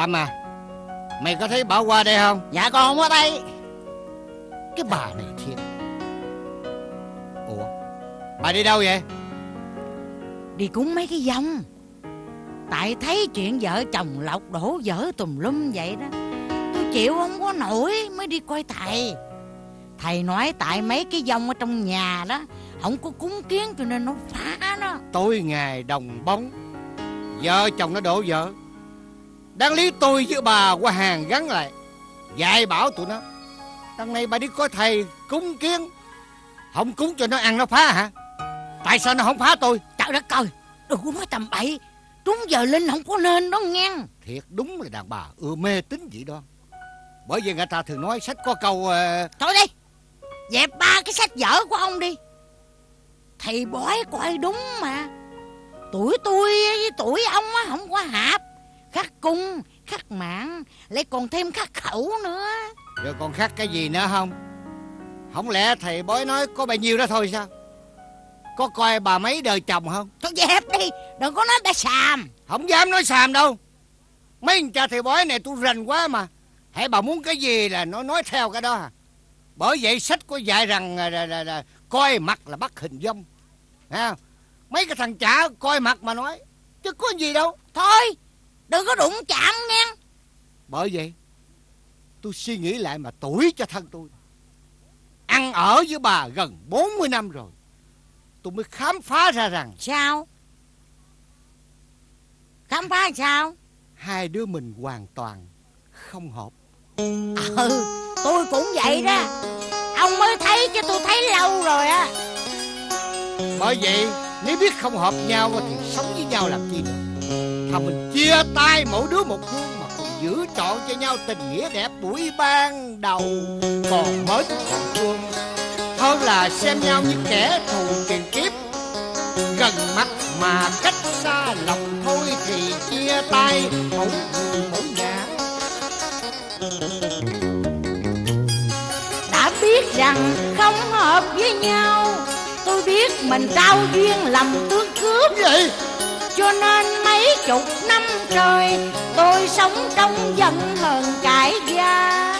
Tâm à, mày có thấy Bảo qua đây không? Dạ con không có thấy. Cái bà này thiệt. Ủa, bà đi đâu vậy? Đi cúng mấy cái vong. Tại thấy chuyện vợ chồng Lộc đổ vỡ tùm lum vậy đó, tôi chịu không có nổi mới đi coi thầy. Thầy nói tại mấy cái vong ở trong nhà đó không có cúng kiến cho nên nó phá đó. Tối ngày đồng bóng, vợ chồng nó đổ vỡ. Đáng lý tôi với bà qua hàng gắn lại, dạy bảo tụi nó. Đằng này bà đi coi thầy cúng kiến, không cúng cho nó ăn nó phá hả? Tại sao nó không phá tôi? Trời đất ơi, đừng có nói tầm bậy. Trúng giờ linh không có nên đó nghe. Thiệt đúng là đàn bà ưa mê tín dị đoan. Bởi vì người ta thường nói sách có câu Thôi đi, dẹp ba cái sách vở của ông đi. Thầy bói coi đúng mà. Tuổi tôi với tuổi ông á không có hợp. Khắc cung, khắc mạng, lại còn thêm khắc khẩu nữa. Rồi còn khắc cái gì nữa không? Không lẽ thầy bói nói có bao nhiêu đó thôi sao? Có coi bà mấy đời chồng không? Thôi dẹp đi, đừng có nói ta xàm. Không dám nói xàm đâu. Mấy anh cha thầy bói này tôi rành quá mà. Hãy bà muốn cái gì là nó nói theo cái đó à. Bởi vậy sách có dạy rằng là coi mặt là bắt hình dong. Thấy không? Mấy cái thằng chả coi mặt mà nói, chứ có gì đâu. Thôi, đừng có đụng chạm nghe. Bởi vậy tôi suy nghĩ lại mà tuổi cho thân tôi. Ăn ở với bà gần 40 năm rồi, tôi mới khám phá ra rằng. Sao? Khám phá sao? Hai đứa mình hoàn toàn không hợp. Tôi cũng vậy đó. Ông mới thấy chứ tôi thấy lâu rồi á. Bởi vậy nếu biết không hợp nhau thì sống với nhau làm chi nữa. Thà mình chia tay mỗi đứa một phương mà còn giữ trọn cho nhau tình nghĩa đẹp buổi ban đầu còn mới còn thương, hơn là xem nhau như kẻ thù tiền kiếp. Gần mắt mà cách xa lòng thôi thì chia tay mỗi người mỗi ngã. Đã biết rằng không hợp với nhau, tôi biết mình trao duyên lầm tương cướp vậy. Cho nên mấy chục năm trời tôi sống trong giận hờn cãi gia.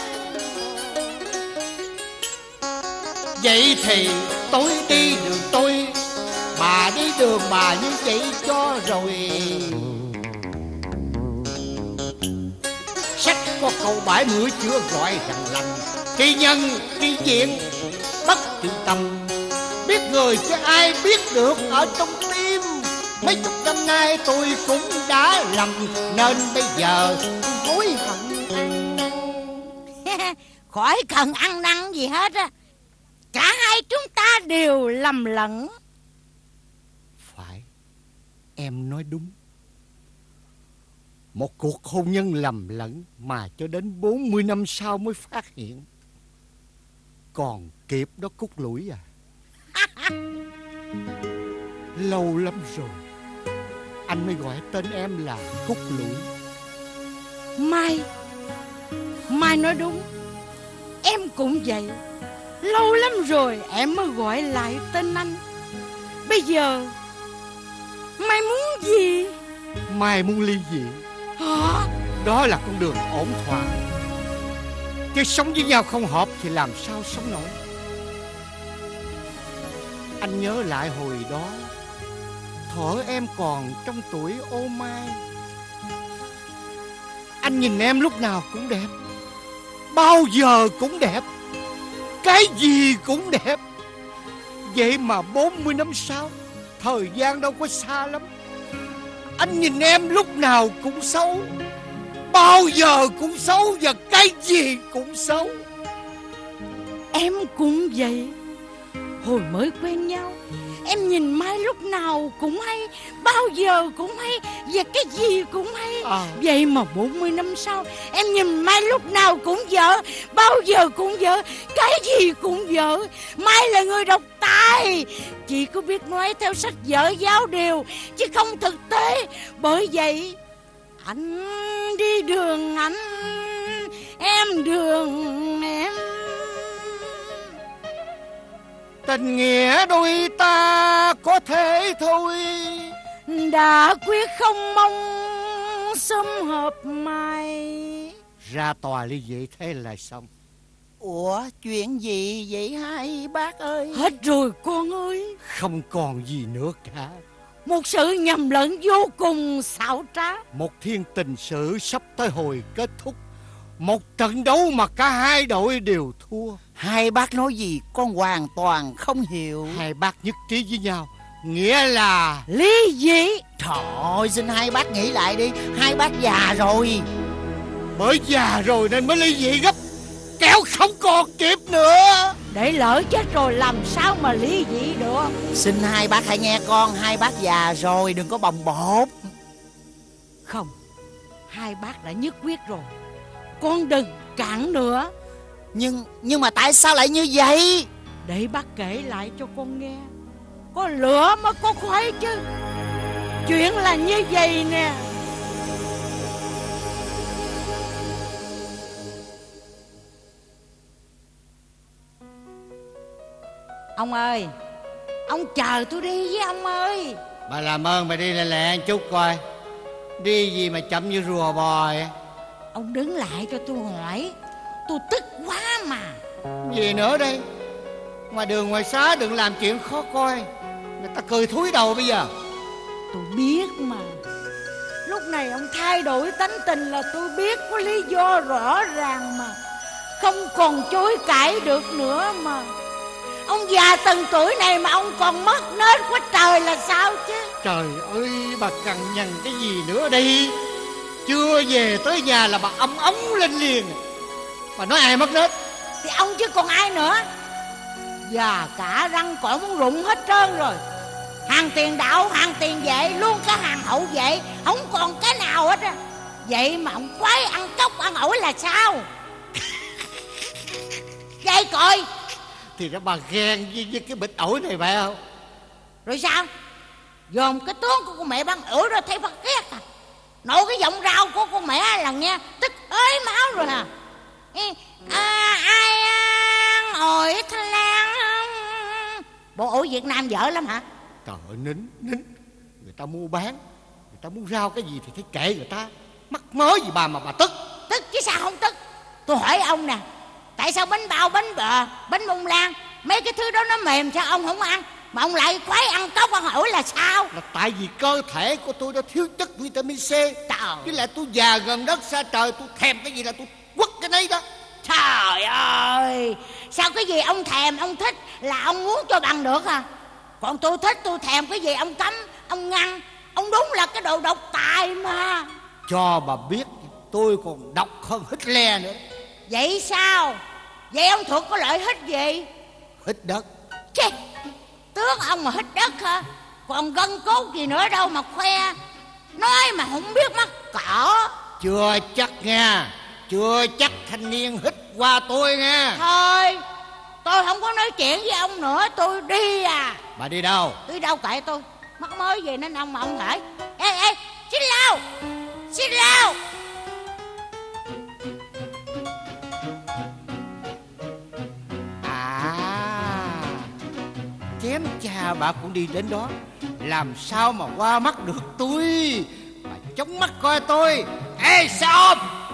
Vậy thì tôi đi đường tôi, bà đi đường bà, như vậy cho rồi. Sách có câu bãi bữa chưa gọi rằng lành, kỳ nhân kỳ diện bất kỳ tâm. Biết người chứ ai biết được ở trong tim. Mấy chục năm nay tôi cũng đã lầm, nên bây giờ tôi hối hận ăn năn. Khỏi cần ăn năn gì hết á. Cả hai chúng ta đều lầm lẫn. Phải, em nói đúng. Một cuộc hôn nhân lầm lẫn mà cho đến 40 năm sau mới phát hiện. Còn kịp đó Cúc Lũi à. Lâu lắm rồi anh mới gọi tên em là Cúc Lũi. Mai nói đúng. Em cũng vậy. Lâu lắm rồi em mới gọi lại tên anh. Bây giờ Mai muốn gì? Mai muốn ly dị. Hả? Đó là con đường ổn thỏa. Chứ sống với nhau không hợp thì làm sao sống nổi. Anh nhớ lại hồi đó, thuở em còn trong tuổi ô mai. Anh nhìn em lúc nào cũng đẹp, bao giờ cũng đẹp, cái gì cũng đẹp. Vậy mà 40 năm sau, thời gian đâu có xa lắm, anh nhìn em lúc nào cũng xấu, bao giờ cũng xấu, và cái gì cũng xấu. Em cũng vậy. Hồi mới quen nhau, em nhìn Mai lúc nào cũng hay, bao giờ cũng hay, và cái gì cũng hay. Vậy mà 40 năm sau, em nhìn Mai lúc nào cũng vợ, bao giờ cũng vợ, cái gì cũng vợ. Mai là người độc tài, chỉ có biết nói theo sách vở giáo điều, chứ không thực tế. Bởi vậy anh đi đường anh, em đường em. Tình nghĩa đôi ta có thể thôi, đã quyết không mong con sum họp mai. Ra tòa ly dị thế là xong. Ủa chuyện gì vậy hai bác ơi? Hết rồi con ơi. Không còn gì nữa cả. Một sự nhầm lẫn vô cùng xảo trá. Một thiên tình sự sắp tới hồi kết thúc. Một trận đấu mà cả hai đội đều thua. Hai bác nói gì con hoàn toàn không hiểu. Hai bác nhất trí với nhau, nghĩa là ly dị. Trời ơi, xin hai bác nghĩ lại đi. Hai bác già rồi. bởi già rồi nên mới ly dị gấp, kéo không còn kịp nữa. Để lỡ chết rồi làm sao mà ly dị được. Xin hai bác hãy nghe con. Hai bác già rồi, đừng có bồng bột. Không, hai bác đã nhất quyết rồi, con đừng cản nữa. Nhưng mà tại sao lại như vậy? Để bác kể lại cho con nghe. Có lửa mới có khói chứ. Chuyện là như vậy nè. Ông ơi, ông chờ tôi đi với ông ơi. Bà làm ơn bà đi lẹ lẹ chút coi. Đi gì mà chậm như rùa bò vậy? Ông đứng lại cho tôi hỏi. Tôi tức quá mà. Gì nữa đây? Ngoài đường ngoài xá đừng làm chuyện khó coi, người ta cười thúi đầu bây giờ. Tôi biết mà. Lúc này ông thay đổi tánh tình là tôi biết, có lý do rõ ràng mà. Không còn chối cãi được nữa mà. Ông già từng tuổi này mà ông còn mất nết quá trời là sao chứ. Trời ơi, bà cằn nhằn cái gì nữa đây? Chưa về tới nhà là bà ong ống lên liền. Bà nói ai mất nết? Thì ông chứ còn ai nữa. Già cả răng cỏ muốn rụng hết trơn rồi. Hàng tiền đạo, hàng tiền vệ, luôn cả hàng hậu vệ, không còn cái nào hết á. Vậy mà ông khoái ăn cốc ăn ổi là sao? Vậy coi. Thì ra bà ghen với cái bịch ổi này phải không? Rồi sao? Dòm cái tướng của con mẹ băng ổi rồi thấy phát ghét à. Nổi cái giọng rau của con mẹ là nghe tức ới máu rồi hả? Ai ăn ổi Thái Lan? Bộ ổi Việt Nam dở lắm hả? Trời ơi, nín. Người ta mua bán, người ta muốn rao cái gì thì thấy kệ người ta. Mắc mớ gì bà mà bà tức? Tức chứ sao không tức. Tôi hỏi ông nè, tại sao bánh bao, bánh bò, bánh bông lan, mấy cái thứ đó nó mềm sao ông không ăn, mà ông lại khoái ăn cốc ăn ổi là sao? Là tại vì cơ thể của tôi đã thiếu chất vitamin C. Trời, Chứ lại tôi già gần đất xa trời, tôi thèm cái gì là tôi quất cái nấy đó. trời ơi, sao cái gì ông thèm ông thích là ông muốn cho bằng được à? Còn tôi thích tôi thèm cái gì ông cấm ông ngăn. Ông đúng là cái đồ độc tài mà. Cho bà biết tôi còn độc hơn Hitler nữa. Vậy sao? Vậy ông Thuật có lợi ích gì? Hít đất. Chê, tướng ông mà hít đất hả? Còn gân cốt gì nữa đâu mà khoe. Nói mà không biết mắc cỡ. Chưa chắc nha. Chưa chắc thanh niên hít qua tôi nha. Thôi, tôi không có nói chuyện với ông nữa. Tôi đi à. Bà đi đâu? Đi đâu kệ tôi. Mắc mới về nên ông mà ông hỏi. Ê, xin lao. Xin lao. Chém cha bà cũng đi đến đó. Làm sao mà qua mắt được tôi? Bà chống mắt coi tôi. Ê sao?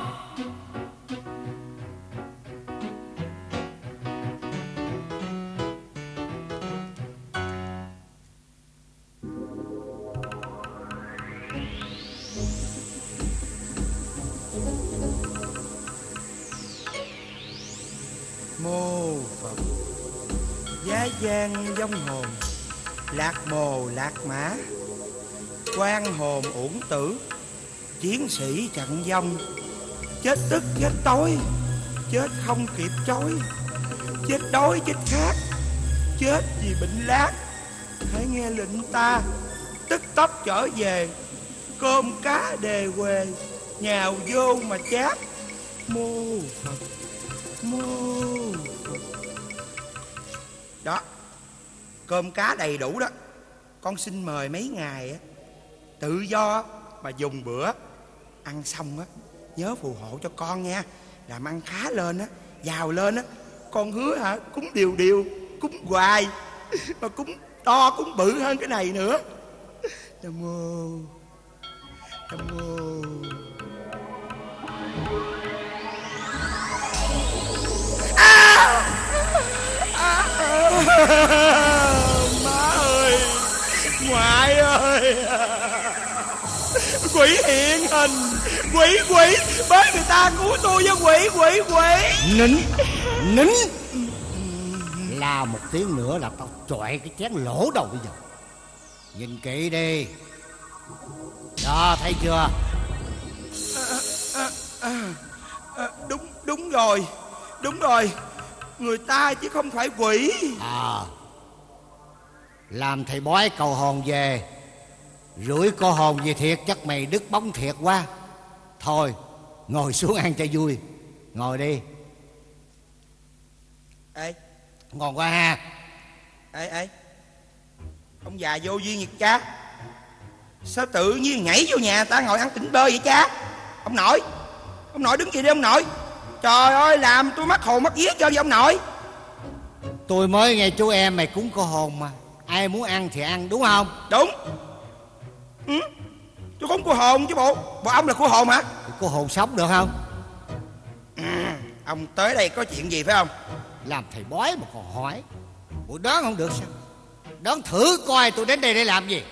Mô Phật. Giá gian vong hồn, lạc mồ lạc mã, quan hồn uổng tử, chiến sĩ chặn vong. Chết tức chết tối, chết không kịp chối, chết đói chết khát, chết vì bệnh lát. Hãy nghe lệnh ta, tức tốc trở về, cơm cá đề quê, nhào vô mà chát. Mô Phật, mô Phật. Đó, cơm cá đầy đủ đó. Con xin mời mấy ngày á, tự do mà dùng bữa. Ăn xong á, nhớ phù hộ cho con nha. Làm ăn khá lên á, giàu lên á. Con hứa hả, cúng điều, cúng hoài, mà cúng to, cúng bự hơn cái này nữa. Nam mô Nam mô. Má ơi, ngoại ơi, quỷ hiện hình, quỷ bới người ta cứu tôi với quỷ. Nín. La một tiếng nữa là tao chọi cái chén lỗ đầu bây giờ. Nhìn kỹ đi. Đó, thấy chưa? Đúng rồi, người ta chứ không phải quỷ. Làm thầy bói cầu hồn về, rủi cô hồn về thiệt, chắc mày đứt bóng thiệt quá. Thôi, ngồi xuống ăn cho vui. Ngồi đi. Ê, Ngon quá ha. Ê, ông già vô duyên vậy cha? Sao tự nhiên nhảy vô nhà ta ngồi ăn tỉnh bơ vậy cha? Ông nội đứng gì đi ông nội. Trời ơi, làm tôi mất hồn mất vía cho gì ông nội. Tôi mới nghe chú em mày cúng cô hồn mà. Ai muốn ăn thì ăn, đúng không? Đúng. Tôi cúng cô hồn chứ bộ ông là cô hồn hả? Thì cô hồn sống được không? Ông tới đây có chuyện gì phải không? Làm thầy bói mà còn hỏi. Bộ đoán không được sao? Đoán thử coi tôi đến đây để làm gì.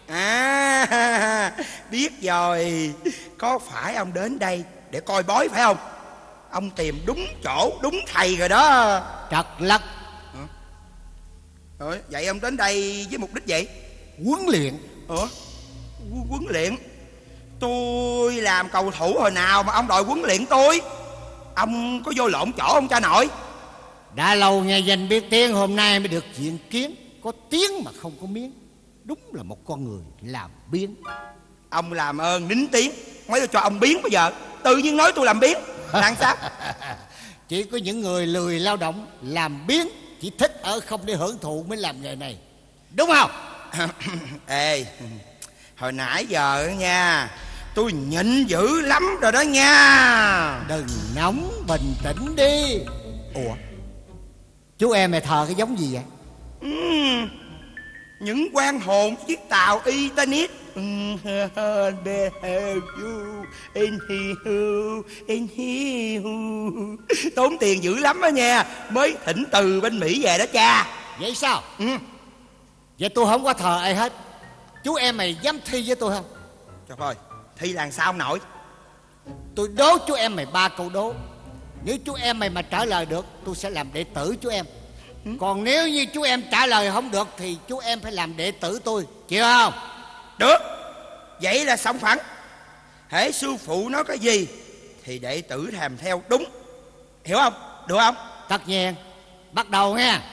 Biết rồi. Có phải ông đến đây để coi bói phải không? Ông tìm đúng chỗ, đúng thầy rồi đó. Trật lất. Rồi, vậy ông đến đây với mục đích gì? Huấn luyện. Huấn luyện? Tôi làm cầu thủ hồi nào mà ông đòi huấn luyện tôi? Ông có vô lộn chỗ không cha nội? Đã lâu nghe danh biết tiếng, hôm nay mới được diện kiến. Có tiếng mà không có miếng. Đúng là một con người làm biến. Ông làm ơn nín tiếng. Mấy tôi cho ông biến bây giờ. Tự nhiên nói tôi làm biến làm sao? Chỉ có những người lười lao động làm biến, chỉ thích ở không để hưởng thụ mới làm nghề này, đúng không? Ê, hồi nãy giờ nha, tôi nhịn dữ lắm rồi đó nha. Đừng nóng, bình tĩnh đi. Ủa, chú em mày thờ cái giống gì vậy? Những quan hồn chiếc tàu Titanic. Tốn tiền dữ lắm đó nha, mới thỉnh từ bên Mỹ về đó cha. Vậy sao? Vậy tôi không có thờ ai hết. Chú em mày dám thi với tôi không? Trời ơi, thi làm sao ông nội? Tôi đố chú em mày 3 câu đố. Nếu chú em mày mà trả lời được, tôi sẽ làm đệ tử chú em. Còn nếu như chú em trả lời không được thì chú em phải làm đệ tử tôi, chịu không? Được. Vậy là xong phẳng. Hễ sư phụ nói cái gì thì đệ tử làm theo đúng. Hiểu không? Được không? Tất nhiên. Bắt đầu nha.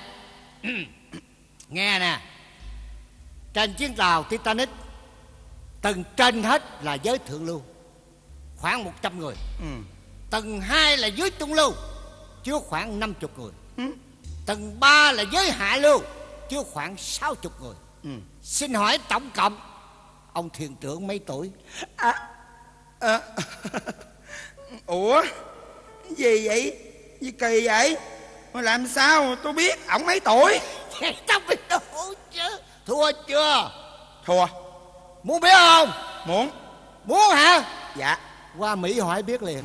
Nghe nè. Trên chuyến tàu Titanic, tầng trên hết là giới thượng lưu, khoảng 100 người. Tầng 2 là giới trung lưu, chứa khoảng 50 người. Tầng 3 là giới hạ lưu, chứa khoảng 60 người. Xin hỏi tổng cộng ông thuyền trưởng mấy tuổi? Ủa, gì vậy? Gì kỳ vậy? Mà làm sao tôi biết ổng mấy tuổi? Tao biết đâu chứ. Thua chưa? Thua. Muốn biết không? Muốn. Muốn hả? Dạ. Qua Mỹ hỏi biết liền.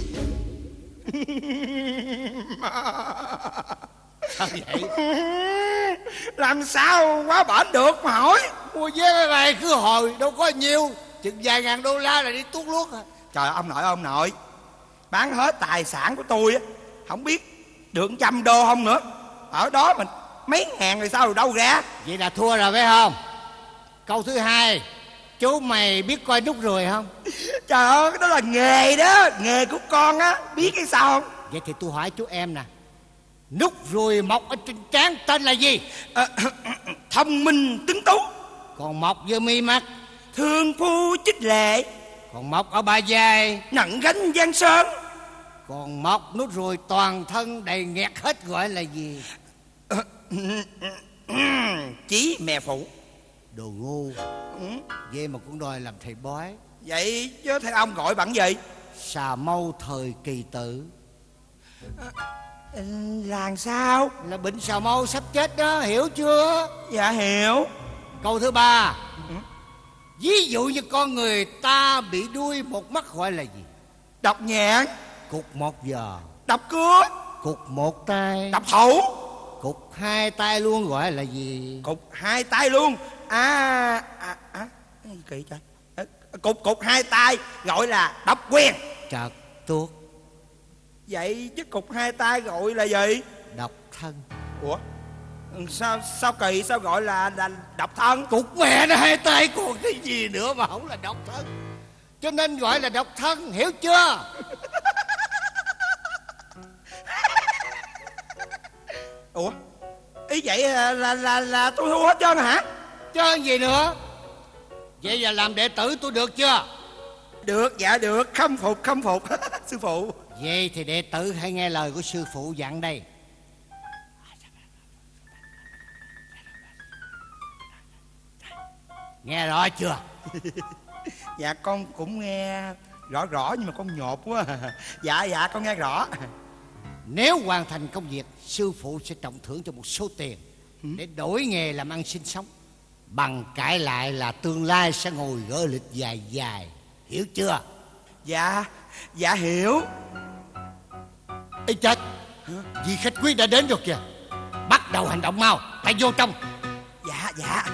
Sao vậy? Làm sao quá bển được mà hỏi. Mua vé cái này cứ hồi đâu có nhiều, chừng vài ngàn đô la là đi tuốt luốt à. Trời ông nội, bán hết tài sản của tôi á, không biết được 100 đô không nữa. Ở đó mình mấy ngàn rồi sao rồi đâu ra. Vậy là thua rồi phải không? Câu thứ hai, chú mày biết coi nút ruồi không? Trời ơi, cái đó là nghề đó, nghề của con á, biết cái sao không? Vậy thì tôi hỏi chú em nè, nút ruồi mọc ở trên trán tên là gì? Thông minh tuấn tú. Còn mọc dưới mi mắt? Thương phu chích lệ. Còn mọc ở ba vai? Nặng gánh giang sơn. Còn mọc nút ruồi toàn thân đầy nghẹt hết gọi là gì? Chí mẹ phụ. Đồ ngu. Vậy mà cũng đòi làm thầy bói. Vậy chứ thầy ông gọi bằng gì? Xà mâu thời kỳ tử. Là sao? Là bệnh xà mâu sắp chết đó, hiểu chưa? Dạ hiểu. Câu thứ ba, Ví dụ như con người ta bị đuôi một mắt gọi là gì? Độc nhãn. Cụt một giờ. Độc cưa. Cụt một tay. Độc thủ. Cụt hai tay luôn gọi là gì? Cụt hai tay luôn. Kỳ trời. Cụt hai tay gọi là độc quyền. Trật tuốt. Vậy chứ cụt hai tay gọi là gì? Độc thân. Ủa? Sao kỳ, sao gọi là độc thân? Cụt mẹ nó hai tay còn cái gì nữa mà không là độc thân. Cho nên gọi là độc thân, hiểu chưa? Ủa? Ý vậy là tôi thua hết trơn hả? Chứ gì nữa. Vậy là làm đệ tử tôi được chưa? Được, dạ được, khâm phục sư phụ. Vậy thì đệ tử hãy nghe lời của sư phụ dặn đây. Nghe rõ chưa? Dạ con cũng nghe rõ nhưng mà con nhột quá. Dạ con nghe rõ. Nếu hoàn thành công việc, sư phụ sẽ trọng thưởng cho một số tiền để đổi nghề làm ăn sinh sống. Bằng cãi lại là tương lai sẽ ngồi gỡ lịch dài dài. Hiểu chưa? Dạ hiểu. Ê chết, vị khách quý đã đến rồi kìa. Bắt đầu hành động mau, phải vô trong. Dạ.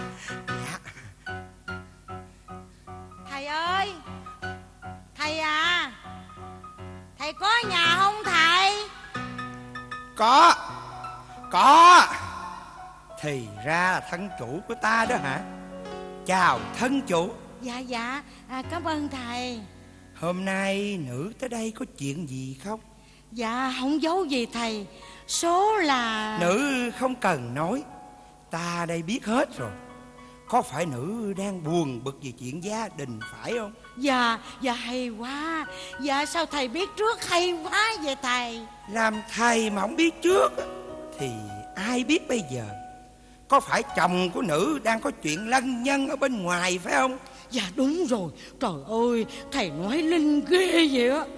Thầy ơi, thầy à, thầy có nhà không thầy? Có. Thì ra là thân chủ của ta đó hả? Chào thân chủ. Dạ, cảm ơn thầy. Hôm nay nữ tới đây có chuyện gì không? Dạ, không giấu gì thầy. Số là... Nữ không cần nói, ta đây biết hết rồi. Có phải nữ đang buồn bực về chuyện gia đình phải không? Dạ hay quá. Dạ sao thầy biết trước hay quá vậy thầy? Làm thầy mà không biết trước thì ai biết bây giờ? Có phải chồng của nữ đang có chuyện lân nhân ở bên ngoài phải không? Dạ đúng rồi. Trời ơi, thầy nói linh ghê vậy á.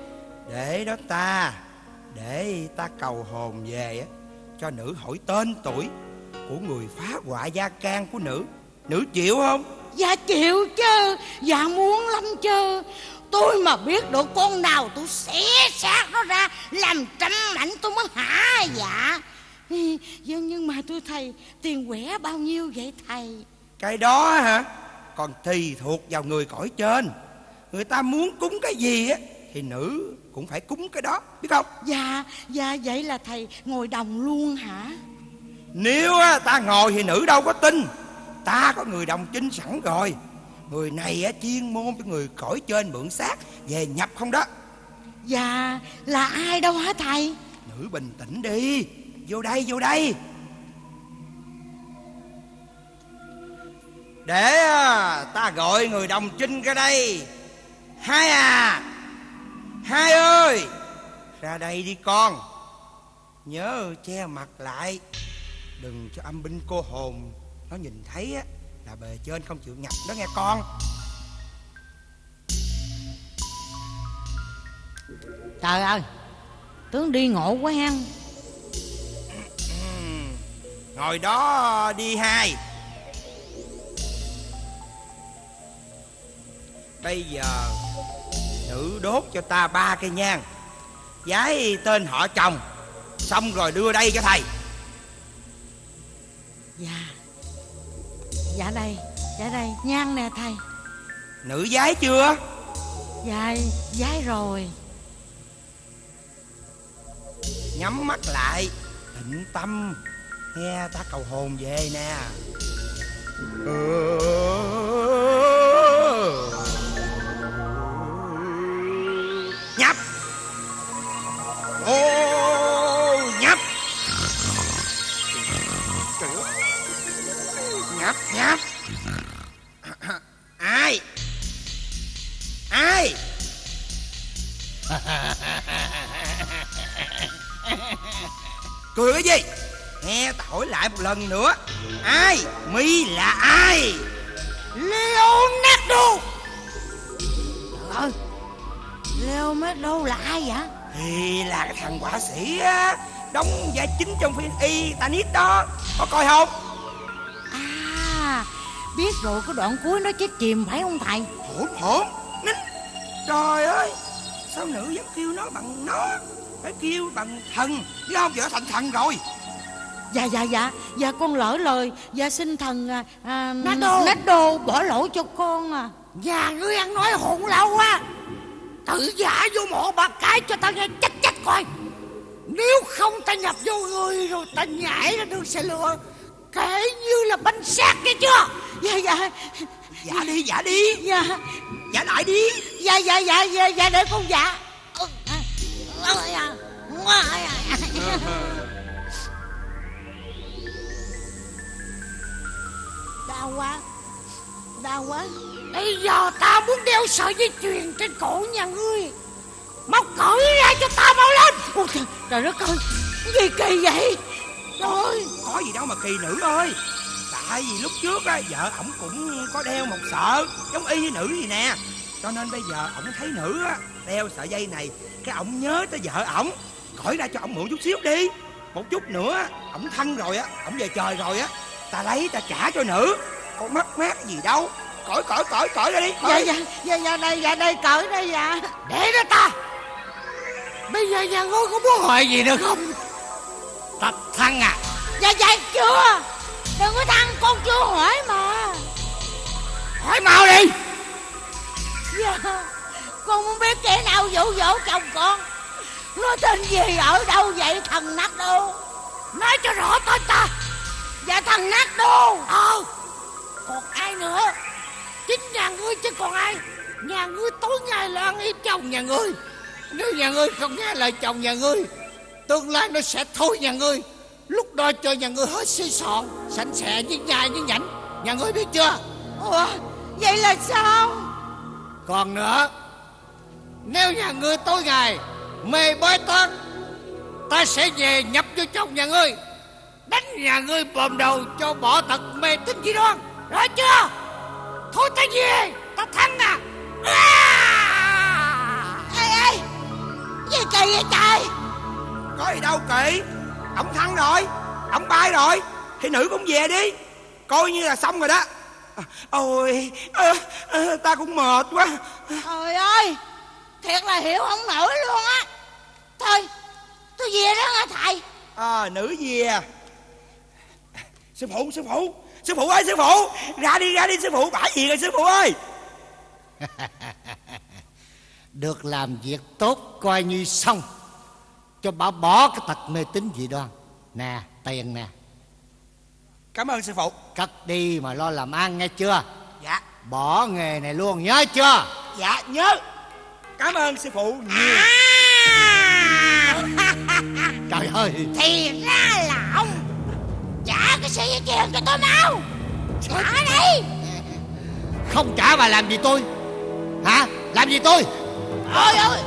Để ta cầu hồn về á, cho nữ hỏi tên tuổi của người phá hoại gia can của nữ. Nữ chịu không? Dạ chịu chứ. Dạ muốn lắm chứ. Tôi mà biết được con nào tôi xé xác nó ra làm trăm mảnh tôi mới hả dạ. Nhưng mà tôi thầy, tiền quẻ bao nhiêu vậy thầy? Cái đó hả? Còn tùy thuộc vào người cõi trên. Người ta muốn cúng cái gì á thì nữ cũng phải cúng cái đó, biết không? Dạ vậy là thầy ngồi đồng luôn hả? Nếu ta ngồi thì nữ đâu có tin. Ta có người đồng chinh sẵn rồi. Người này chuyên môn cho người cõi trên mượn xác về nhập không đó. Dạ là ai đâu hả thầy? Nữ bình tĩnh đi. Vô đây. Để ta gọi người đồng chinh ra đây. Hai ơi, ra đây đi con. Nhớ che mặt lại, đừng cho âm binh cô hồn nó nhìn thấy á là bề trên không chịu nhập đó nghe con. Trời ơi, tướng đi ngộ quá hen. Ngồi đó đi hai. Bây giờ nữ đốt cho ta 3 cây nhang, giái tên họ chồng, xong rồi đưa đây cho thầy. Dạ đây nhang nè thầy. Nữ giái chưa? Dạ giái rồi. Nhắm mắt lại, tĩnh tâm, nghe ta cầu hồn về nè. Nhập. Nhập. Nhập. Ai? Cười cái gì? Nghe ta hỏi lại một lần nữa. Ai? Mi là ai? Leonardo. Trời ơi, Leonardo là ai vậy? Thì là cái thằng họa sĩ á, đóng vai chính trong phim Titanic đó. Có coi không? À, Biết rồi, cái đoạn cuối nó chết chìm phải không thầy? Hỗn nín. Trời ơi, sao nữ dám kêu nó bằng nó, phải kêu bằng thần, chứ không vợ thành thần rồi. Dạ con lỡ lời. Dạ xin thần Nát đồ bỏ lỗi cho con à. Nhà ngươi ăn nói hỗn lậu quá. Tự giả vô mộ bà cái cho ta nghe chắc coi. Nếu không ta nhập vô người rồi ta nhảy ra đường xe lửa, kể như là bánh xác nghe chưa? Dạ Dạ đi. Dạ Đại đi. Dạ để con dạ. Đau quá. Bây giờ ta muốn đeo sợi dây chuyền trên cổ nhà ngươi. Mau cởi ra cho ta mau lên. Ôi trời đất ơi, cái gì kỳ vậy? Trời, có gì đâu mà kỳ nữ ơi. Tại vì lúc trước á, vợ ổng cũng có đeo một sợi giống y như nữ gì nè. Cho nên bây giờ ổng thấy nữ á đeo sợi dây này, cái ổng nhớ tới vợ ổng. Cởi ra cho ổng mượn chút xíu đi. Một chút nữa ổng thân rồi á, ổng về trời rồi á, ta lấy ta trả cho nữ. Con mất mát gì đâu. Cởi ra đi. Dạ đây cởi đây dạ. Để đó ta. Bây giờ nhà ngươi có muốn hỏi gì nữa không? Ta thăng à? Dạ chưa. Đừng có thăng, con chưa hỏi mà. Hỏi mau đi. Dạ, con muốn biết kẻ nào dụ dỗ chồng con. Nó tên gì, ở đâu vậy thằng Nát Đô? Nói cho rõ tên ta. Dạ thằng Nát Đô. Còn ai nữa? Chính nhà ngươi chứ còn ai. Nhà ngươi tối ngày là ăn hiếp chồng nhà ngươi. Nếu nhà ngươi không nghe lời chồng nhà ngươi, tương lai nó sẽ thôi nhà ngươi. Lúc đó cho nhà ngươi hết xí xọn, sạch sẽ với nhai với nhảnh. Nhà ngươi biết chưa? Ủa, vậy là sao? Còn nữa, nếu nhà ngươi tối ngày mê bói toán, ta sẽ về nhập vô trong nhà ngươi, đánh nhà ngươi bòm đầu cho bỏ tật mê tín dị đoan. Rõ chưa? Thôi ta về, ta thắng à. Ê, gì kỳ vậy trời? Có gì đâu kỳ. Ổng thắng rồi, ổng bay rồi, thì nữ cũng về đi, coi như là xong rồi đó. Ôi, ta cũng mệt quá. Trời ơi, thiệt là hiểu không nổi luôn á. Thôi, tôi về đó hả thầy? Nữ về. Sư phụ ơi, sư phụ, ra đi sư phụ, bả gì rồi sư phụ ơi. Được làm việc tốt coi như xong, cho bà bỏ cái tật mê tín dị đoan. Nè, tiền nè. Cảm ơn sư phụ. Cất đi mà lo làm ăn nghe chưa? Dạ. Bỏ nghề này luôn nhớ chưa? Dạ nhớ. Cảm ơn sư phụ nhiều. Trời ơi, Thì ra là ông. Trả cái sợi dây chuyền cho tôi mau. Trả đi. không trả bà làm gì tôi? Hả? Làm gì tôi? Ôi ơi.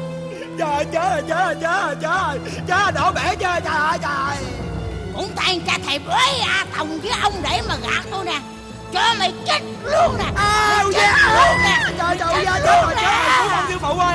Trời đổ bể chơi, trời. Cũng tàn cha thầy bới Tòng với ông để mà gạt tôi nè. Cho mày chết luôn nè. Chết luôn nè. Trời cứu con sư phụ ơi.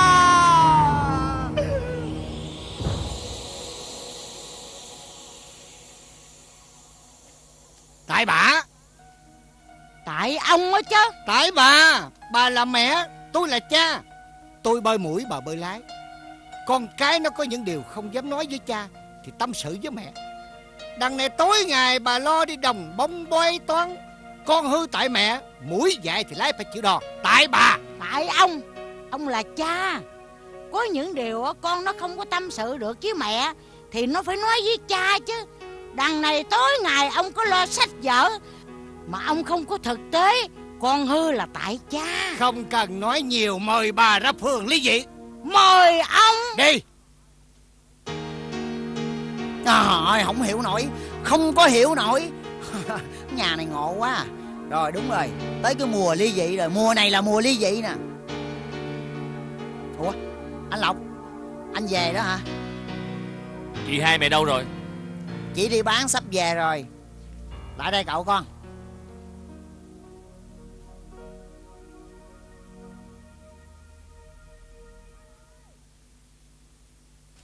Tại bà. Tại ông á chứ. Tại bà là mẹ, tôi là cha. Tôi bơi mũi, bà bơi lái. Con cái nó có những điều không dám nói với cha thì tâm sự với mẹ. Đằng này tối ngày bà lo đi đồng bông bói toán. Con hư tại mẹ, mũi dại thì lái phải chịu đòn. Tại bà. Tại ông là cha. Có những điều con nó không có tâm sự được với mẹ thì nó phải nói với cha chứ. Đằng này tối ngày ông có lo sách vở mà ông không có thực tế. Con hư là tại cha. Không cần nói nhiều, mời bà ra phường lý dị. Mời ông. Đi. Trời, không hiểu nổi. Không có hiểu nổi. Nhà này ngộ quá. Rồi đúng rồi, tới cái mùa ly dị rồi. Mùa này là mùa ly dị nè. Ủa, anh Lộc, anh về đó hả? Chị hai mẹ đâu rồi? Chị đi bán sắp về rồi. Lại đây cậu con.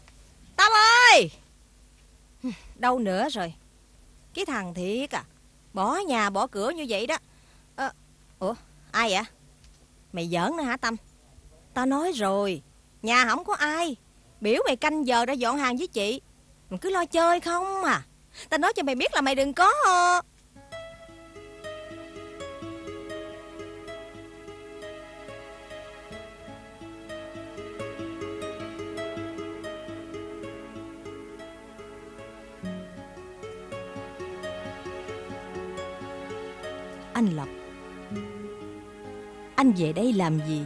Tâm ơi! Đâu nữa rồi? Cái thằng thiệt à, Bỏ nhà bỏ cửa như vậy đó. Ủa ai vậy? Mày giỡn nữa hả Tâm? Tao nói rồi, nhà không có ai. Biểu mày canh giờ đã dọn hàng với chị, mày cứ lo chơi không à. Tao nói cho mày biết là mày đừng có Anh Lộc, anh về đây làm gì?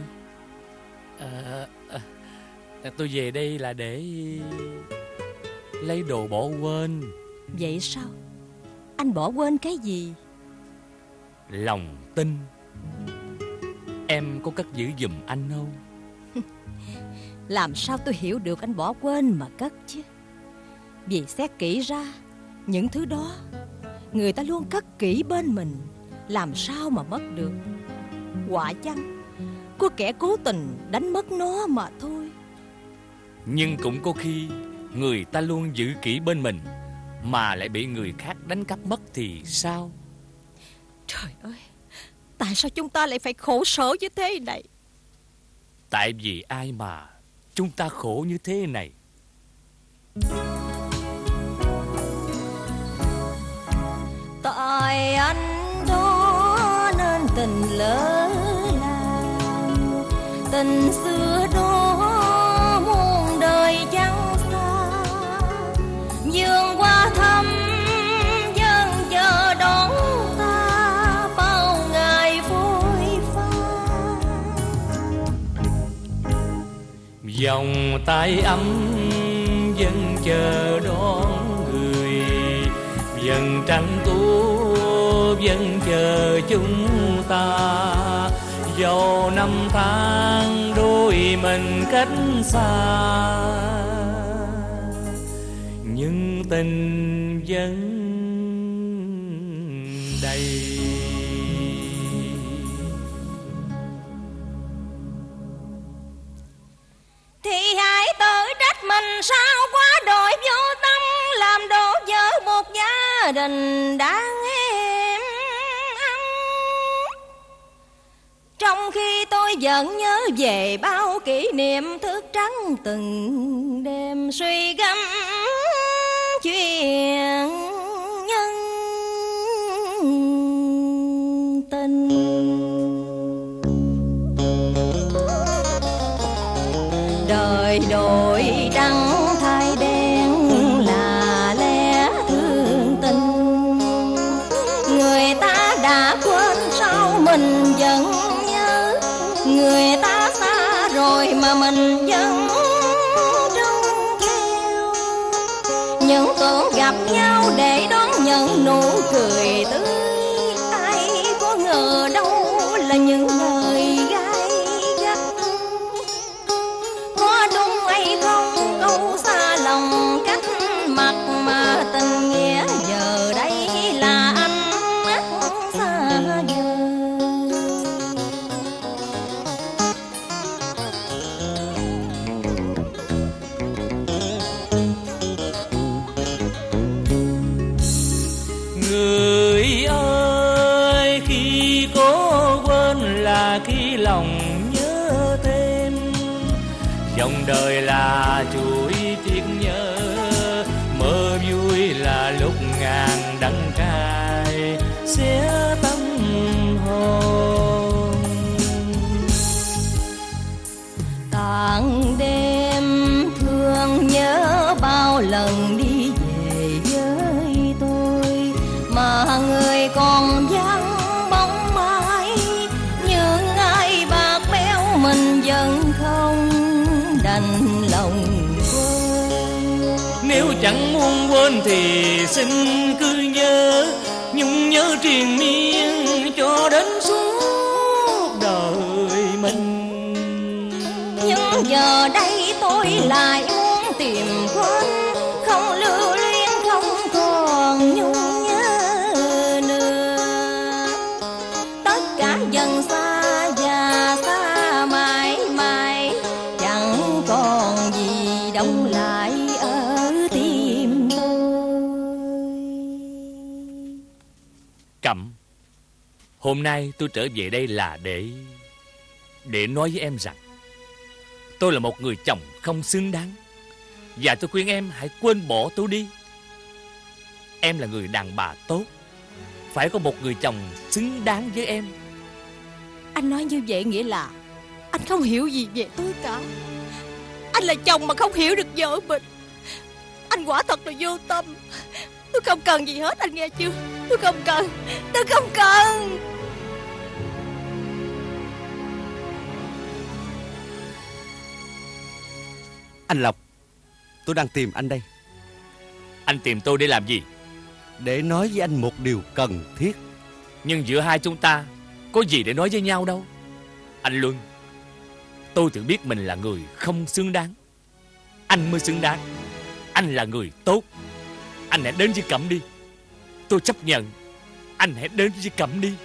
Tôi về đây là để lấy đồ bỏ quên. Vậy sao? Anh bỏ quên cái gì? Lòng tin. Em có cất giữ giùm anh không? Làm sao tôi hiểu được anh bỏ quên mà cất chứ? Vì xét kỹ ra, những thứ đó người ta luôn cất kỹ bên mình, làm sao mà mất được. Quả chăng có kẻ cố tình đánh mất nó mà thôi. Nhưng cũng có khi người ta luôn giữ kỹ bên mình mà lại bị người khác đánh cắp mất thì sao? Trời ơi, tại sao chúng ta lại phải khổ sở như thế này? Tại vì ai mà chúng ta khổ như thế này? Tại anh đó nên tình lỡ làng, tình xưa đó muôn đời chẳng xa. Dương qua thăm dân chờ đón ta bao ngày phôi pha. Vòng tay ấm dân chờ đón người, dần trắng tú dân chờ chúng ta. Dầu năm tháng đôi mình cách xa, nhưng tình vẫn đầy. Thì hãy tự trách mình sao quá đội vô tâm, làm đổ vỡ một gia đình đáng êm ấm. Trong khi tôi vẫn nhớ về bao kỷ niệm thức trắng từng đêm suy gẫm chuyện nhân tình. Đời đổi trắng thay đen là lẽ thương tình. Người ta đã quên sao mình vẫn nhớ. Người ta xa rồi mà mình vẫn trông theo. Những tưởng gặp nhau để đón nhận nụ cười tươi, ai có ngờ đâu là những lời gai gắt. Có đúng hay không câu xa lòng cách mặt, mà tình nghĩa giờ đây là anh xa vời. Người ơi, khi có quên là khi lòng nhớ thêm. Dòng đời là chuỗi tiếc nhớ, mơ vui là lúc ngàn đắng cay xé tâm hồn. Tàn đêm thương nhớ bao lần đi về với tôi, mà người còn vắng bóng mãi. Những ai bạc béo mình vẫn không đành lòng quên. Nếu chẳng muốn quên thì xin cứ nhớ, nhung nhớ triền miên cho đến suốt đời mình. Nhưng giờ đây tôi lại muốn tìm quên, không lưu luyến không còn nhung nhớ nữa. Tất cả dần xa và xa mãi mãi, chẳng còn gì đông lại ở tim tôi. Hôm nay tôi trở về đây là để nói với em rằng tôi là một người chồng không xứng đáng. Và tôi khuyên em hãy quên bỏ tôi đi. Em là người đàn bà tốt, phải có một người chồng xứng đáng với em. Anh nói như vậy nghĩa là anh không hiểu gì về tôi cả. Anh là chồng mà không hiểu được vợ mình. Anh quả thật là vô tâm. Tôi không cần gì hết, anh nghe chưa? Tôi không cần. Tôi không cần. Anh Lộc, tôi đang tìm anh đây. Anh tìm tôi để làm gì? Để nói với anh một điều cần thiết. Nhưng giữa hai chúng ta có gì để nói với nhau đâu. Anh Luân, tôi tự biết mình là người không xứng đáng. Anh mới xứng đáng. Anh là người tốt. Anh hãy đến với Cẩm đi. Tôi chấp nhận. Anh hãy đến với Cẩm đi.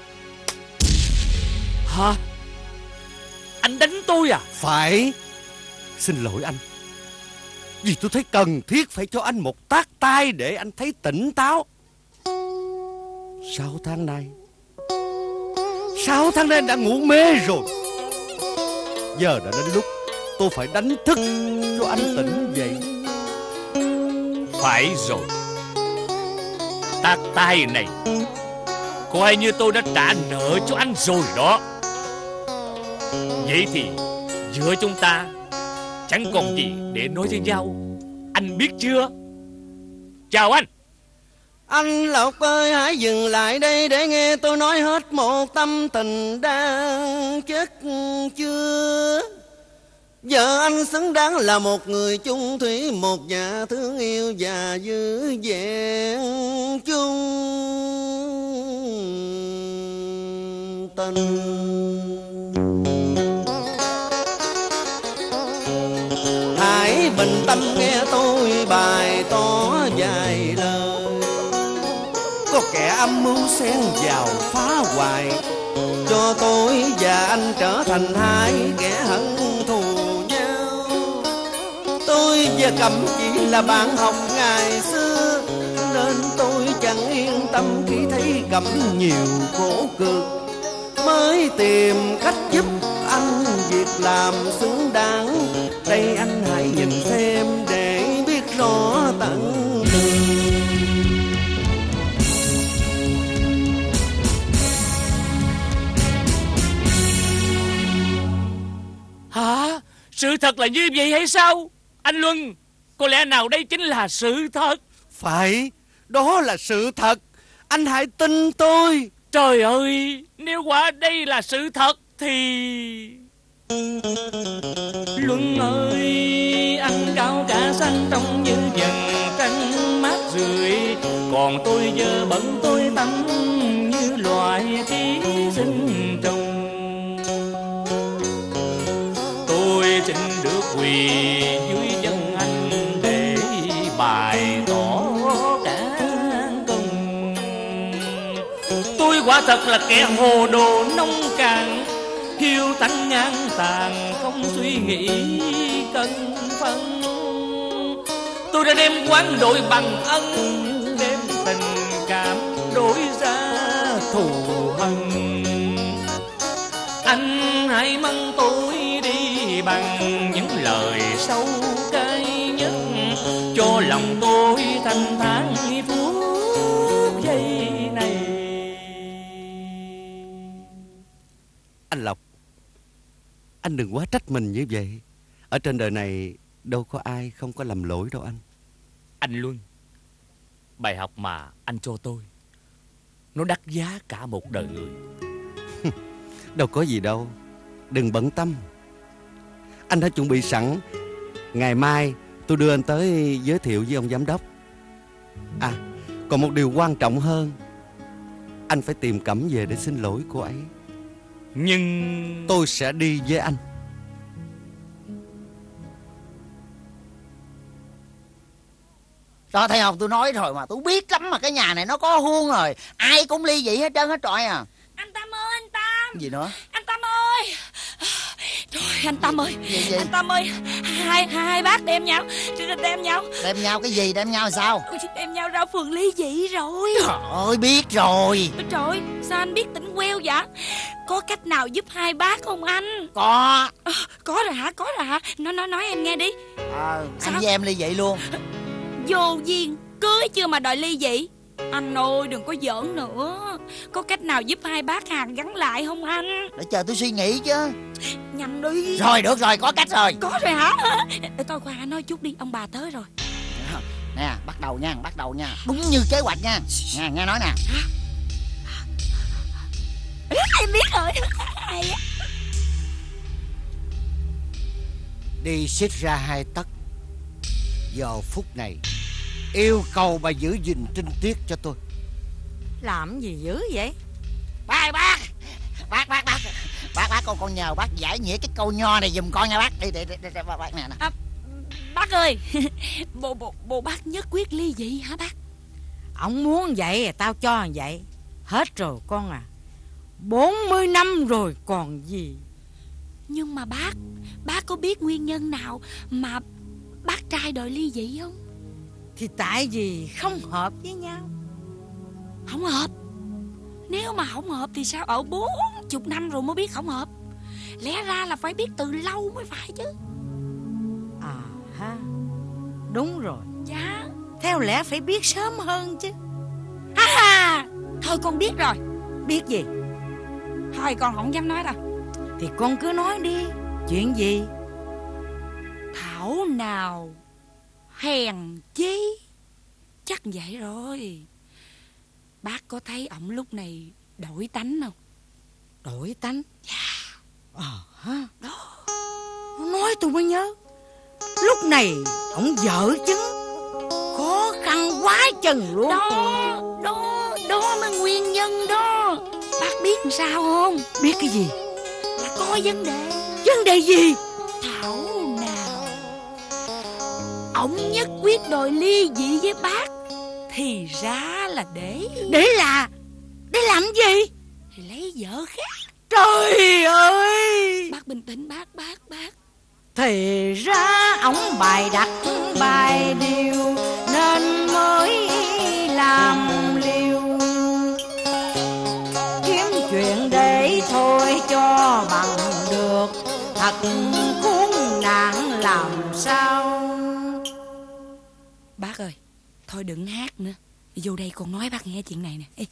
Hả? Anh đánh tôi à? Phải. Xin lỗi anh, vì tôi thấy cần thiết phải cho anh một tát tay để anh thấy tỉnh táo. 6 tháng nay anh đã ngủ mê rồi. Giờ đã đến lúc tôi phải đánh thức cho anh tỉnh dậy. Phải rồi. Tát tay này coi như tôi đã trả nợ cho anh rồi đó. Vậy thì giữa chúng ta chẳng còn gì để nói với nhau. Anh biết chưa? Chào anh. Anh Lộc ơi, hãy dừng lại đây để nghe tôi nói hết một tâm tình đang chất chứa. Vợ anh xứng đáng là một người chung thủy, một nhà thương yêu và giữ vẹn chung tình. Hãy bình tâm nghe tôi bày tỏ vài lời. Có kẻ âm mưu xen vào phá hoại, cho tôi và anh trở thành hai kẻ hận thù nhau. Tôi và Cẩm chỉ là bạn học ngày xưa, nên tôi chẳng yên tâm khi thấy Cẩm nhiều khổ cực, mới tìm cách giúp anh việc làm xứng đáng. Đây anh hãy nhìn thêm để biết rõ tận tình. Hả? Sự thật là như vậy hay sao? Anh Luân, có lẽ nào đây chính là sự thật? Phải, đó là sự thật. Anh hãy tin tôi. Trời ơi, nếu quả đây là sự thật thì... Luân ơi, anh cao cả xanh trong như dần trăng mát rượi, còn tôi dơ bẩn tôi tắm như loài ký sinh trùng. Tôi xin được quỳ dưới chân anh để bày tỏ cán công. Tôi quả thật là kẻ hồ đồ nông cạn, hiu tánh ngang tàn không suy nghĩ cân phân. Tôi đã đem quán đổi bằng ân, đem tình cảm đổi ra thù hận. Anh hãy mắng tôi đi bằng những lời sâu cay nhất, cho lòng tôi thanh thản phút giây này. Anh Lộc, anh đừng quá trách mình như vậy. Ở trên đời này đâu có ai không có lầm lỗi đâu anh. Anh Luân, bài học mà anh cho tôi nó đắt giá cả một đời người. Đâu có gì đâu, đừng bận tâm. Anh đã chuẩn bị sẵn. Ngày mai tôi đưa anh tới giới thiệu với ông giám đốc. À, còn một điều quan trọng hơn, anh phải tìm Cẩm về để xin lỗi cô ấy. Nhưng tôi sẽ đi với anh. Rồi thầy Hồng, tôi nói rồi mà, tôi biết lắm mà, cái nhà này nó có huông rồi, ai cũng ly dị hết trơn hết trọi à. Anh Tâm ơi, anh Tâm. Gì nữa? Anh Tâm ơi. Trời, anh Tâm ơi. Gì? Anh Tâm ơi, hai bác đem nhau. Đem nhau cái gì? Đem nhau sao? Đem nhau ra phường ly dị rồi. Trời ơi, biết rồi. Trời ơi, sao anh biết tỉnh queo vậy? Có cách nào giúp hai bác không anh? Có. Có rồi hả? Có rồi hả? Nói em nghe đi. Anh với em ly dị luôn. Vô duyên, cưới chưa mà đòi ly dị. Anh ơi đừng có giỡn nữa. Có cách nào giúp hai bác hàn gắn lại không anh? Để chờ tôi suy nghĩ chứ. Nhanh đi. Rồi được rồi, có cách rồi. Có rồi hả? Thôi khoan anh nói chút đi, ông bà tới rồi. Nè, bắt đầu nha. Đúng như kế hoạch nha. Nghe nói nè. Em biết rồi. Đi xích ra 2 tấc. Giờ phút này yêu cầu bà giữ gìn trinh tiết cho tôi. Làm gì dữ vậy? Bác con nhờ bác giải nghĩa cái câu nho này giùm con nha bác. Đi bác nè. Bác ơi, bộ bác nhất quyết ly dị hả bác? Ông muốn vậy tao cho vậy. Hết rồi con à. 40 năm rồi còn gì. Nhưng mà bác có biết nguyên nhân nào mà bác trai đòi ly dị không? Thì tại vì không hợp với nhau. Không hợp? Nếu mà không hợp thì sao ở 40 năm rồi mới biết không hợp? Lẽ ra là phải biết từ lâu mới phải chứ. À ha, đúng rồi. Dạ. Theo lẽ phải biết sớm hơn chứ. Ha, thôi con biết rồi. Biết gì? Thôi con không dám nói đâu. Thì con cứ nói đi. Chuyện gì? Thảo nào hèn chi. Chắc vậy rồi. Bác có thấy ổng lúc này đổi tánh không? Đổi tánh? Dạ. Ha. Đó. Nói tôi mới nhớ. Lúc này ổng vợ chứng. Khó khăn quá chừng luôn. Đó là nguyên nhân đó. Bác biết làm sao không? Biết cái gì? Là có vấn đề. Vấn đề gì? Thảo nào ổng nhất quyết đòi ly dị với bác thì ra là để làm gì? thì lấy vợ khác. Trời ơi! Bác bình tĩnh bác. Thì ra ổng bày đặt bài điều nên mới làm liều. Kiếm chuyện để thôi cho bằng được. Thật khốn nạn làm sao. Bác ơi, thôi đừng hát nữa. Vô đây con nói bác nghe chuyện này nè. Ê.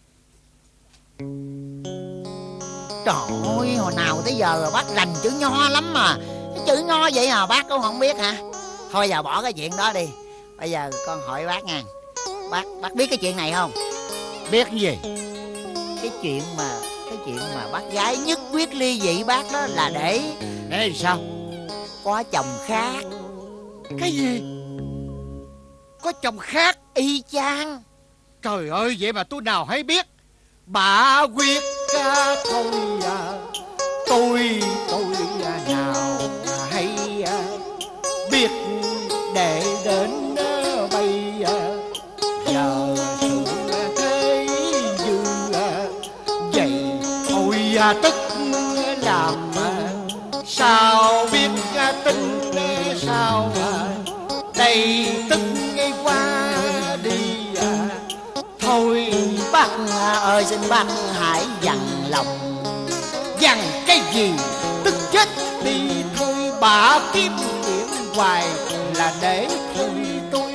Trời ơi, hồi nào tới giờ rồi bác rành chữ nho lắm mà. Cái chữ nho vậy mà bác cũng không biết hả? Thôi giờ bỏ cái chuyện đó đi. Bây giờ con hỏi bác nha. Bác biết cái chuyện này không? Biết cái gì? Cái chuyện mà bác gái nhất quyết ly dị bác đó là để sao? có chồng khác. Cái gì? Có chồng khác? Y chang. Trời ơi, vậy mà tôi nào hay biết. Bà quyết ca thôi tôi nào hay biết để đến bây giờ sự thế dư vậy thôi tức làm sao biết tính sao đây tức ngay qua đi thôi. Bác ơi xin bác hãy dằn lòng. Dằn cái gì? Tức chết đi thôi. Bà kiếm chuyện hoài là để thôi tôi.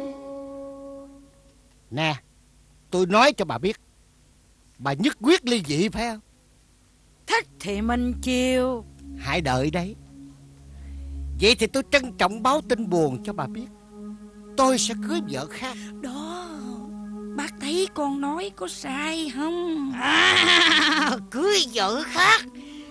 Nè, tôi nói cho bà biết, bà nhất quyết ly dị phải không? Thích thì mình chiều. Hãy đợi đấy. Vậy thì tôi trân trọng báo tin buồn cho bà biết. Tôi sẽ cưới vợ khác. Đó, bác thấy con nói có sai không? Cưới vợ khác.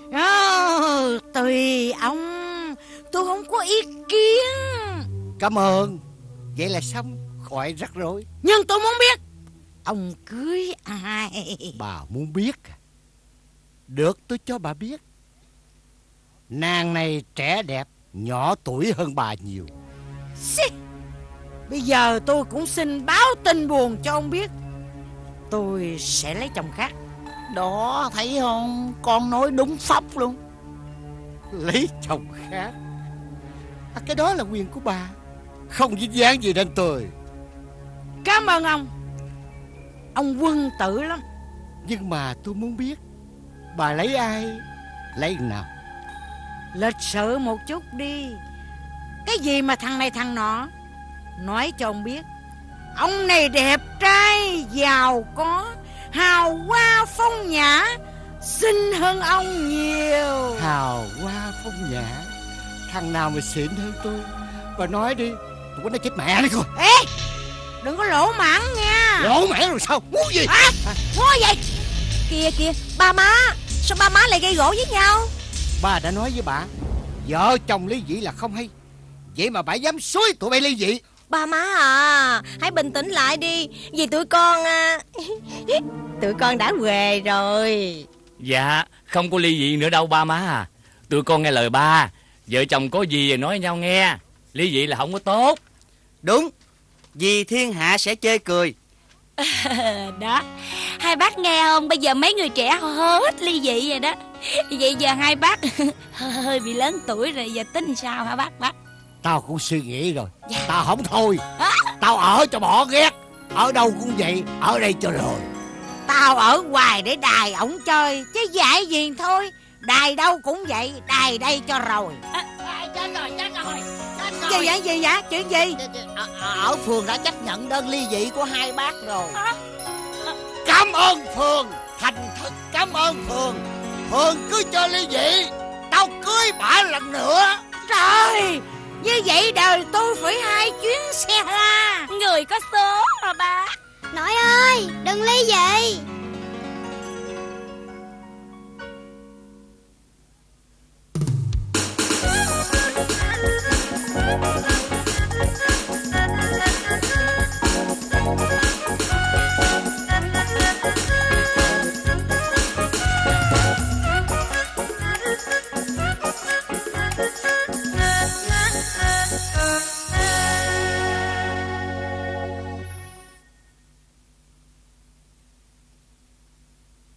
Tùy ông. Tôi không có ý kiến. Cảm ơn. Vậy là xong, khỏi rắc rối. Nhưng tôi muốn biết ông cưới ai. Bà muốn biết à? Được, tôi cho bà biết. Nàng này trẻ đẹp, nhỏ tuổi hơn bà nhiều. Xì. Bây giờ tôi cũng xin báo tin buồn cho ông biết. Tôi sẽ lấy chồng khác. Đó, thấy không? Con nói đúng phóc luôn. Lấy chồng khác cái đó là quyền của bà, không dính dáng gì đến tôi. Cảm ơn ông. Ông quân tử lắm. Nhưng mà tôi muốn biết bà lấy ai, lấy nào? Lịch sự một chút đi. Cái gì mà thằng này thằng nọ? Nói cho ông biết, ông này đẹp trai, giàu có, hào hoa phong nhã, xinh hơn ông nhiều. Hào hoa phong nhã? Thằng nào mà xịn hơn tôi? Bà nói đi, tôi có nói chết mẹ đi coi. Ê, đừng có lỗ mãng nha. Lỗ mãng rồi sao? Muốn gì? Muốn gì? Kìa kìa, ba má, sao ba má lại gây gổ với nhau? Bà đã nói với bà, vợ chồng ly dị là không hay. Vậy mà bà dám xúi tụi bay ly dị. Ba má à, hãy bình tĩnh lại đi. Vì tụi con tụi con đã về rồi. Dạ, không có ly dị nữa đâu ba má à. Tụi con nghe lời ba, vợ chồng có gì nói nhau nghe. Ly dị là không có tốt. Đúng, vì thiên hạ sẽ chê cười. Đó, hai bác nghe không? Bây giờ mấy người trẻ hết ly dị rồi đó. Vậy giờ hai bác hơi bị lớn tuổi rồi, giờ tính sao hả bác? Tao cũng suy nghĩ rồi. Tao không thôi. Tao ở cho bỏ ghét. Ở đâu cũng vậy, ở đây cho rồi. Tao ở hoài để đài ổng chơi, chứ dạy gì thôi. Đài đâu cũng vậy, đài đây cho rồi. Chết rồi. Gì vậy? Chuyện gì? Ở phường đã chấp nhận đơn ly dị của hai bác rồi. Cảm ơn Phường, thành thật cảm ơn Phường. Phường cứ cho ly dị, tao cưới bả lần nữa. Trời, như vậy đời tôi phải 2 chuyến xe hoa. Người có số mà ba. Nội ơi, đừng ly dị.